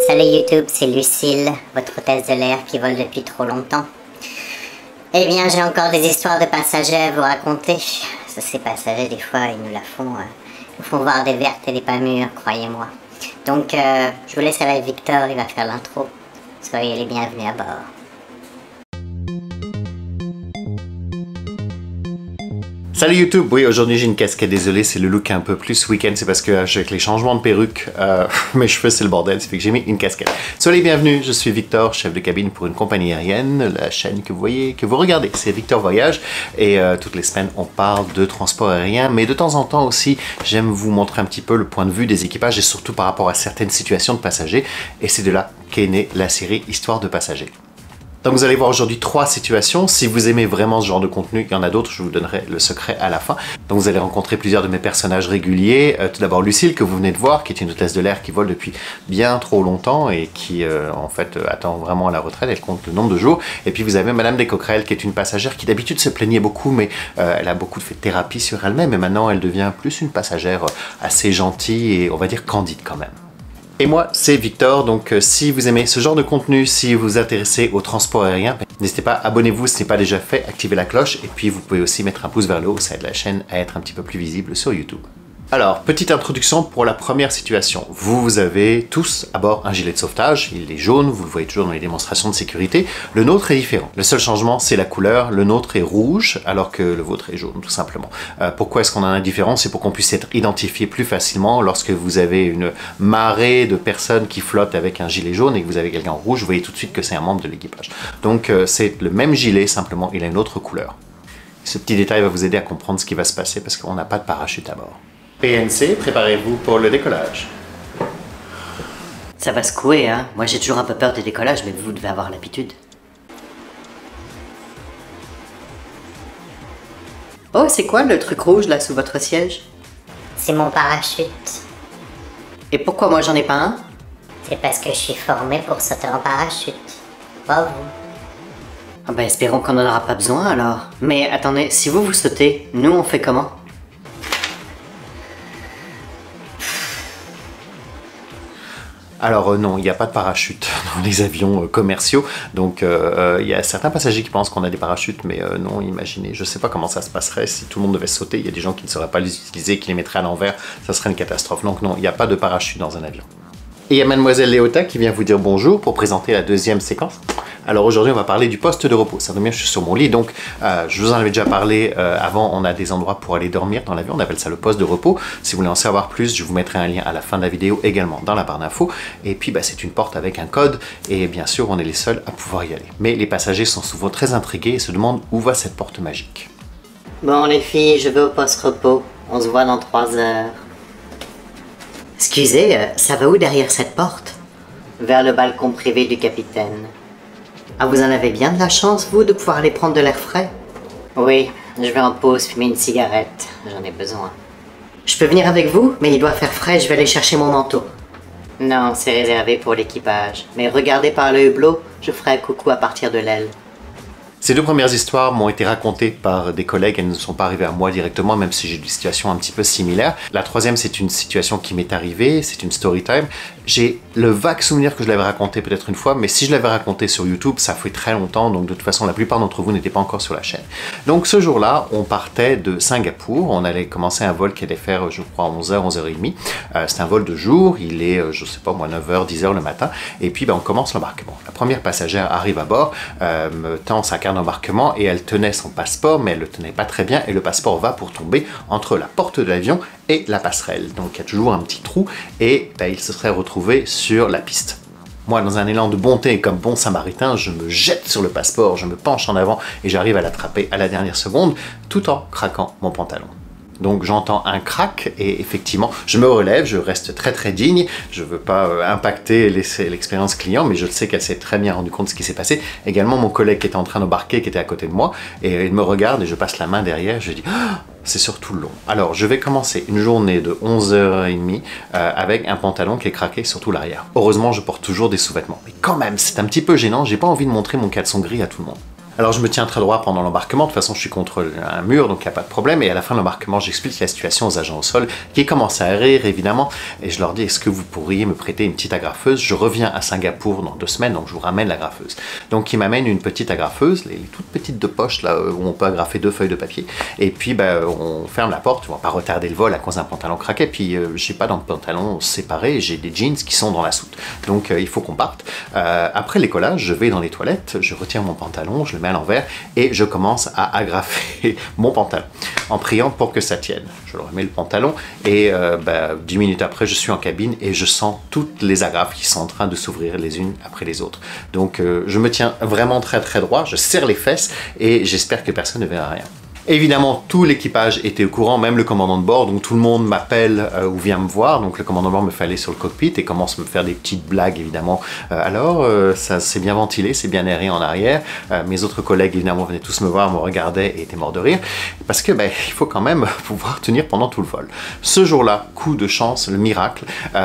Salut YouTube, c'est Lucille, votre hôtesse de l'air qui vole depuis trop longtemps. Eh bien, j'ai encore des histoires de passagers à vous raconter. Ces passagers, des fois, ils nous font voir des vertes et des pas mûres, croyez-moi. Donc, je vous laisse avec Victor, il va faire l'intro. Soyez les bienvenus à bord. Salut YouTube, oui aujourd'hui j'ai une casquette, désolé c'est le look un peu plus week-end, c'est parce que avec les changements de perruque, mes cheveux c'est le bordel, ça fait que j'ai mis une casquette. Soyez les bienvenus, je suis Victor, chef de cabine pour une compagnie aérienne, la chaîne que vous voyez, que vous regardez, c'est Victor Voyage, et toutes les semaines on parle de transport aérien, mais de temps en temps aussi j'aime vous montrer un petit peu le point de vue des équipages et surtout par rapport à certaines situations de passagers, et c'est de là qu'est née la série Histoire de passagers. Donc vous allez voir aujourd'hui 3 situations. Si vous aimez vraiment ce genre de contenu, il y en a d'autres, je vous donnerai le secret à la fin. Donc vous allez rencontrer plusieurs de mes personnages réguliers. Tout d'abord Lucille, que vous venez de voir, qui est une hôtesse de l'air qui vole depuis bien trop longtemps et qui en fait attend vraiment la retraite, elle compte le nombre de jours. Et puis vous avez Madame Descoquerelles, qui est une passagère qui d'habitude se plaignait beaucoup, mais elle a beaucoup fait de thérapie sur elle-même et maintenant elle devient plus une passagère assez gentille et on va dire candide quand même. Et moi, c'est Victor, donc si vous aimez ce genre de contenu, si vous vous intéressez au transport aérien, n'hésitez pas, abonnez-vous si ce n'est pas déjà fait, activez la cloche, et puis vous pouvez aussi mettre un pouce vers le haut, ça aide la chaîne à être un petit peu plus visible sur YouTube. Alors, petite introduction pour la première situation. Vous avez tous à bord un gilet de sauvetage, il est jaune, vous le voyez toujours dans les démonstrations de sécurité. Le nôtre est différent. Le seul changement, c'est la couleur. Le nôtre est rouge, alors que le vôtre est jaune, tout simplement. Pourquoi est-ce qu'on a un différent? C'est pour qu'on puisse être identifié plus facilement lorsque vous avez une marée de personnes qui flottent avec un gilet jaune et que vous avez quelqu'un en rouge, vous voyez tout de suite que c'est un membre de l'équipage. Donc, c'est le même gilet, simplement, il a une autre couleur. Ce petit détail va vous aider à comprendre ce qui va se passer parce qu'on n'a pas de parachute à bord. PNC, préparez-vous pour le décollage. Ça va secouer, hein. Moi j'ai toujours un peu peur des décollages, mais vous devez avoir l'habitude. Oh, c'est quoi le truc rouge là sous votre siège? C'est mon parachute. Et pourquoi moi j'en ai pas un? C'est parce que je suis formé pour sauter en parachute. Pas vous. Ah bah espérons qu'on n'en aura pas besoin alors. Mais attendez, si vous sautez, nous on fait comment? Alors non, il n'y a pas de parachute dans les avions commerciaux, donc il y a certains passagers qui pensent qu'on a des parachutes, mais non, imaginez, je ne sais pas comment ça se passerait si tout le monde devait sauter, il y a des gens qui ne sauraient pas les utiliser, qui les mettraient à l'envers, ça serait une catastrophe, donc non, il n'y a pas de parachute dans un avion. Et il y a Mademoiselle Léota qui vient vous dire bonjour pour présenter la deuxième séquence. Alors aujourd'hui, on va parler du poste de repos. Ça tombe bien, je suis sur mon lit, donc je vous en avais déjà parlé avant, on a des endroits pour aller dormir dans l'avion, on appelle ça le poste de repos. Si vous voulez en savoir plus, je vous mettrai un lien à la fin de la vidéo également dans la barre d'infos. Et puis, c'est une porte avec un code, et bien sûr, on est les seuls à pouvoir y aller. Mais les passagers sont souvent très intrigués et se demandent où va cette porte magique. Bon les filles, je vais au poste repos. On se voit dans 3 heures. Excusez, ça va où derrière cette porte? Vers le balcon privé du capitaine. Ah, vous en avez bien de la chance, vous, de pouvoir aller prendre de l'air frais? Oui, je vais en pause fumer une cigarette. J'en ai besoin. Je peux venir avec vous? Mais il doit faire frais, je vais aller chercher mon manteau. Non, c'est réservé pour l'équipage. Mais regardez par le hublot, je ferai un coucou à partir de l'aile. Ces 2 premières histoires m'ont été racontées par des collègues, elles ne sont pas arrivées à moi directement, même si j'ai des situations un petit peu similaires. La troisième, c'est une situation qui m'est arrivée, c'est une story time. J'ai le vague souvenir que je l'avais raconté peut-être une fois, mais si je l'avais raconté sur YouTube, ça fait très longtemps, donc de toute façon, la plupart d'entre vous n'étaient pas encore sur la chaîne. Donc ce jour-là, on partait de Singapour, on allait commencer un vol qui allait faire, je crois, 11h, 11h30. C'est un vol de jour, il est, je sais pas moi, 9h, 10h le matin, et puis on commence l'embarquement. La première passagère arrive à bord, me tend sa carte d'embarquement et elle tenait son passeport, mais elle le tenait pas très bien et le passeport va pour tomber entre la porte de l'avion et la passerelle. Donc il y a toujours un petit trou et il se serait retrouvé sur la piste. Moi, dans un élan de bonté et comme bon samaritain, je me jette sur le passeport, je me penche en avant et j'arrive à l'attraper à la dernière seconde tout en craquant mon pantalon. Donc j'entends un crack et effectivement je me relève, je reste très digne, je veux pas impacter l'expérience client, mais je le sais qu'elle s'est très bien rendu compte de ce qui s'est passé. Également mon collègue qui était en train d'embarquer, qui était à côté de moi, et il me regarde et je passe la main derrière, je dis ah, c'est surtout long. Alors je vais commencer une journée de 11h30 avec un pantalon qui est craqué sur tout l'arrière. Heureusement je porte toujours des sous-vêtements, mais quand même c'est un petit peu gênant, j'ai pas envie de montrer mon caleçon gris à tout le monde. Alors je me tiens très droit pendant l'embarquement, de toute façon je suis contre un mur donc il n'y a pas de problème, et à la fin de l'embarquement j'explique la situation aux agents au sol qui commencent à rire évidemment, et je leur dis est-ce que vous pourriez me prêter une petite agrafeuse, je reviens à Singapour dans 2 semaines donc je vous ramène l'agrafeuse. Donc ils m'amènent une petite agrafeuse, les toutes petites de poche là où on peut agrafer 2 feuilles de papier, et puis on ferme la porte, on va pas retarder le vol à cause d'un pantalon craqué, puis j'ai pas dans le pantalon séparé, j'ai des jeans qui sont dans la soute, donc il faut qu'on parte. Après l'écolage, je vais dans les toilettes, je retire mon pantalon, je le mets à l'envers et je commence à agrafer mon pantalon en priant pour que ça tienne. Je remets le pantalon et 10 minutes après je suis en cabine et je sens toutes les agrafes qui sont en train de s'ouvrir les unes après les autres. Donc je me tiens vraiment très très droit, je serre les fesses et j'espère que personne ne verra rien. Évidemment, tout l'équipage était au courant, même le commandant de bord, donc tout le monde m'appelle ou vient me voir, donc le commandant de bord me fait aller sur le cockpit et commence à me faire des petites blagues évidemment. Ça s'est bien ventilé, c'est bien aéré en arrière. Mes autres collègues évidemment venaient tous me voir, me regardaient et étaient morts de rire, parce que il faut quand même pouvoir tenir pendant tout le vol. Ce jour-là, coup de chance, le miracle,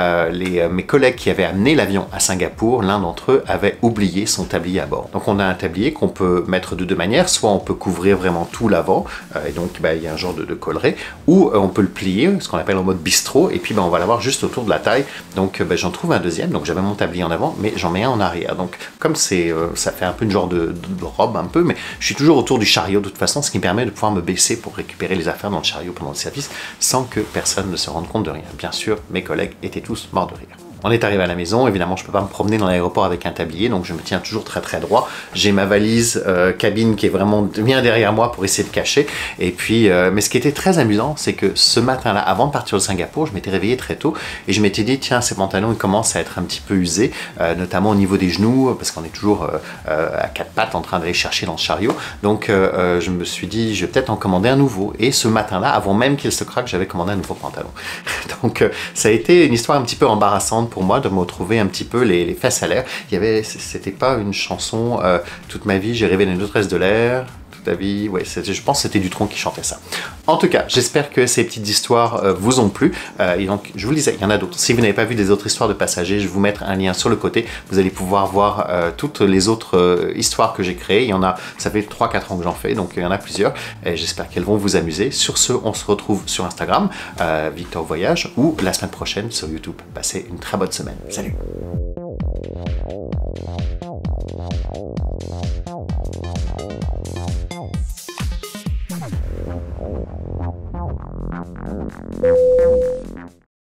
mes collègues qui avaient amené l'avion à Singapour, l'un d'entre eux avait oublié son tablier à bord. Donc on a un tablier qu'on peut mettre de 2 manières, soit on peut couvrir vraiment tout l'avant, et donc il y a un genre de colleré, ou on peut le plier, ce qu'on appelle en mode bistrot, et puis on va l'avoir juste autour de la taille. Donc j'en trouve un deuxième, donc j'avais mon tablier en avant, mais j'en mets un en arrière. Donc comme ça fait un peu une genre de robe un peu, mais je suis toujours autour du chariot de toute façon, ce qui me permet de pouvoir me baisser pour récupérer les affaires dans le chariot pendant le service, sans que personne ne se rende compte de rien. Bien sûr, mes collègues étaient tous morts de rire. On est arrivé à la maison, évidemment je ne peux pas me promener dans l'aéroport avec un tablier, donc je me tiens toujours très très droit. J'ai ma valise cabine qui est vraiment bien derrière moi pour essayer de cacher. Et puis, mais ce qui était très amusant, c'est que ce matin-là, avant de partir de Singapour, je m'étais réveillé très tôt et je m'étais dit, tiens, ces pantalons ils commencent à être un petit peu usés, notamment au niveau des genoux, parce qu'on est toujours à 4 pattes en train d'aller chercher dans le chariot. Donc je me suis dit, je vais peut-être en commander un nouveau. Et ce matin-là, avant même qu'il se craque, j'avais commandé un nouveau pantalon. Donc ça a été une histoire un petit peu embarrassante pour moi de me retrouver un petit peu les fesses à l'air. C'était pas une chanson toute ma vie, j'ai rêvé d'une autresse de l'air. Ta vie, ouais, je pense que c'était Dutronc qui chantait ça. En tout cas, j'espère que ces petites histoires vous ont plu. Et donc, je vous le disais, il y en a d'autres. Si vous n'avez pas vu des autres histoires de passagers, je vais vous mettre un lien sur le côté. Vous allez pouvoir voir toutes les autres histoires que j'ai créées. Il y en a, ça fait 3-4 ans que j'en fais, donc il y en a plusieurs. Et j'espère qu'elles vont vous amuser. Sur ce, on se retrouve sur Instagram, Victor Voyage, ou la semaine prochaine sur YouTube. Passez une très bonne semaine. Salut!